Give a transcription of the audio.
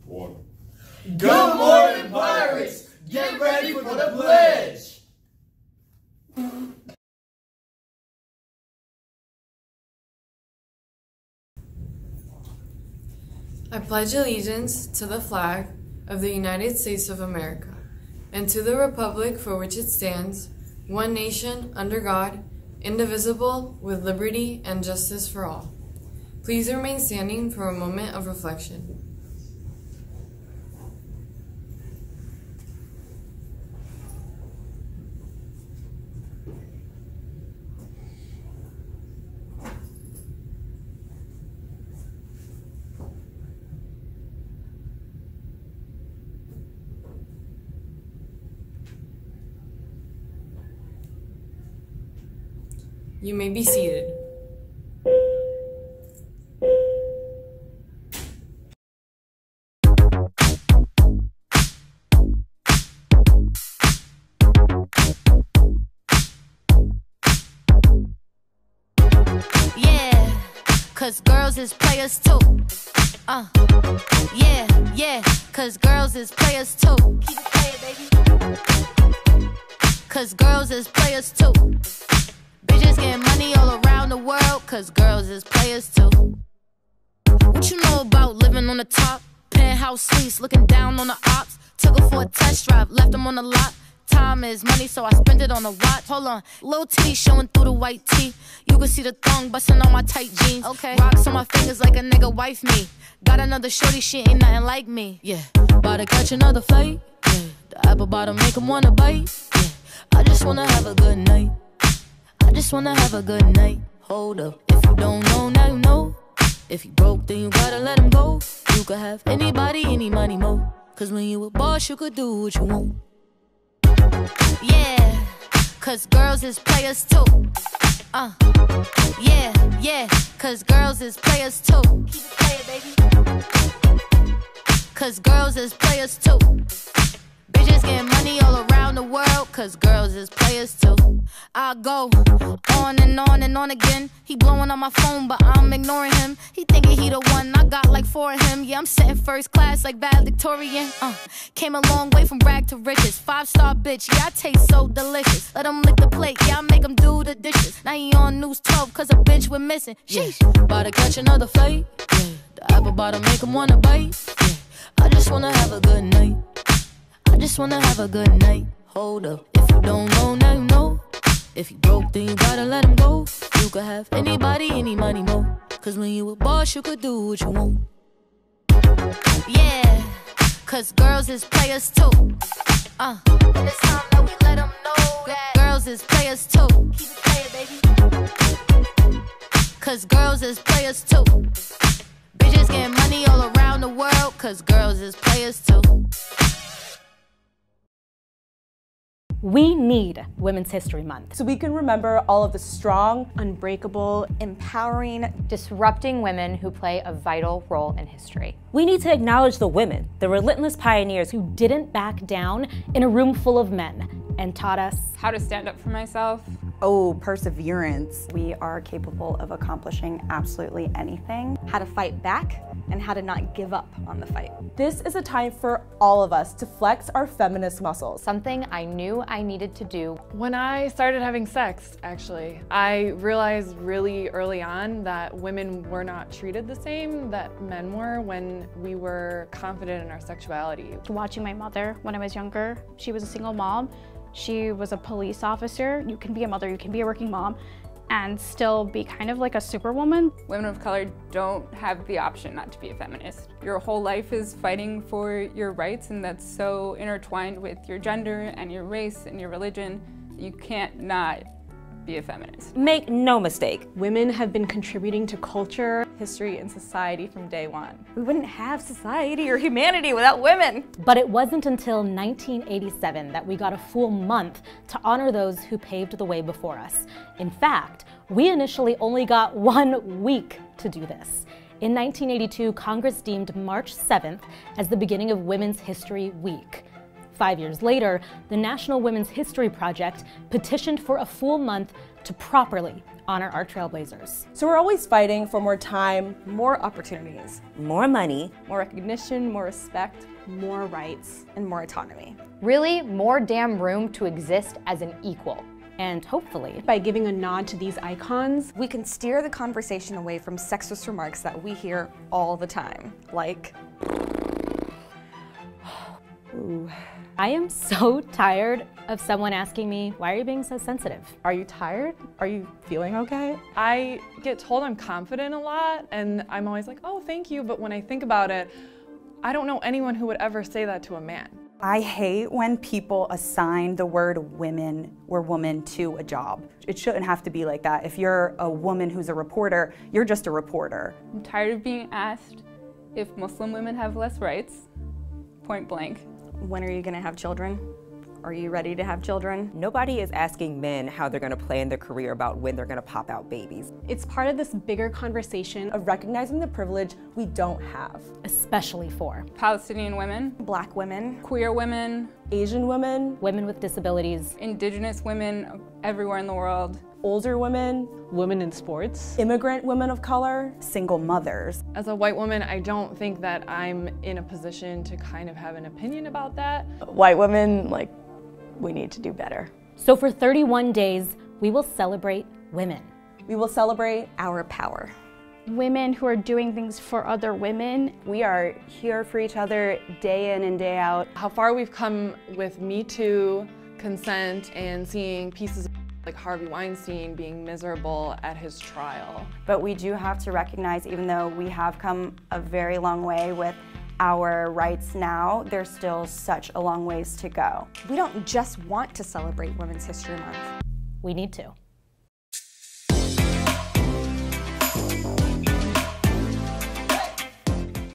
Water. Good morning, pirates! Get ready for the pledge! I pledge allegiance to the flag of the United States of America and to the republic for which it stands, one nation, under God, indivisible, with liberty and justice for all. Please remain standing for a moment of reflection. You may be seated. Yeah, 'cause girls is players too. Yeah, 'cause girls is players too. Keep it playing, baby. 'Cause girls is players too. Bitches getting money all around the world, 'cause girls is players too. What you know about living on the top? Penthouse suites, looking down on the ops. Took her for a test drive, left them on the lot. Time is money, so I spend it on a watch. Hold on, little titty showing through the white tee. You can see the thong busting on my tight jeans. Okay, rocks on my fingers like a nigga wife me. Got another shorty, she ain't nothing like me. Yeah, about to catch another flight. Yeah, the apple bottom make him wanna bite. Yeah, I just wanna have a good night. I just wanna have a good night. Hold up, if you don't know, now you know. If you broke, then you gotta let him go. You could have anybody, any money, mo. 'Cause when you a boss, you could do what you want. Yeah, 'cause girls is players too. Yeah, 'cause girls is players too. Keep it playing, baby. 'Cause girls is players too. Bitches getting money all around the world, 'cause girls is players too. I go on and on and on again. He blowing on my phone, but I'm ignoring him. He thinking he the one, I got like 4 of him. Yeah, I'm sitting first class like valedictorian. Came a long way from rag to riches. 5-star bitch, yeah, I taste so delicious. Let him lick the plate, yeah, I make him do the dishes. Now he on News 12, 'cause a bitch we're missing. Sheesh, about to catch another flight. Yeah, the apple bottom make him wanna bite. Yeah, I just wanna have a good night. I just wanna have a good night. Hold up, if you don't know, now you know. If you broke, then you gotta let him go. You could have anybody, any money, mo. 'Cause when you a boss, you could do what you want. Yeah, 'cause girls is players too. And it's time that we let them know that girls is players too. Keep it playing, baby. 'Cause girls is players too. Bitches getting money all around the world, 'cause girls is players too. We need Women's History Month so we can remember all of the strong, unbreakable, empowering, disrupting women who play a vital role in history. We need to acknowledge the women, the relentless pioneers who didn't back down in a room full of men and taught us how to stand up for myself. Oh, perseverance. We are capable of accomplishing absolutely anything. How to fight back and how to not give up on the fight. This is a time for all of us to flex our feminist muscles. Something I knew I needed to do. When I started having sex, actually, I realized really early on that women were not treated the same that men were when we were confident in our sexuality. Watching my mother when I was younger, she was a single mom. She was a police officer. You can be a mother, you can be a working mom, and still be kind of like a superwoman. Women of color don't have the option not to be a feminist. Your whole life is fighting for your rights, and that's so intertwined with your gender and your race and your religion. You can't not be a feminist. Make no mistake, women have been contributing to culture, history, and society from day one. We wouldn't have society or humanity without women. But it wasn't until 1987 that we got a full month to honor those who paved the way before us. In fact, we initially only got 1 week to do this. In 1982, Congress deemed March 7th as the beginning of Women's History Week. 5 years later, the National Women's History Project petitioned for a full month to properly honor our trailblazers. So we're always fighting for more time, more opportunities, more money, more recognition, more respect, more rights, and more autonomy. Really, more damn room to exist as an equal. And hopefully, by giving a nod to these icons, we can steer the conversation away from sexist remarks that we hear all the time, like, ooh. I am so tired of someone asking me, why are you being so sensitive? Are you tired? Are you feeling okay? I get told I'm confident a lot, and I'm always like, oh, thank you, but when I think about it, I don't know anyone who would ever say that to a man. I hate when people assign the word women or woman to a job. It shouldn't have to be like that. If you're a woman who's a reporter, you're just a reporter. I'm tired of being asked if Muslim women have less rights, point blank. When are you going to have children? Are you ready to have children? Nobody is asking men how they're going to plan their career about when they're going to pop out babies. It's part of this bigger conversation of recognizing the privilege we don't have. Especially for Palestinian women, Black women, queer women, Asian women, women with disabilities, Indigenous women everywhere in the world, older women, women in sports, immigrant women of color, single mothers. As a white woman, I don't think that I'm in a position to kind of have an opinion about that. White women, we need to do better. So for 31 days, we will celebrate women. We will celebrate our power. Women who are doing things for other women. We are here for each other day in and day out. How far we've come with Me Too, consent, and seeing pieces like Harvey Weinstein being miserable at his trial. But we do have to recognize, even though we have come a very long way with our rights now, there's still such a long ways to go. We don't just want to celebrate Women's History Month. We need to.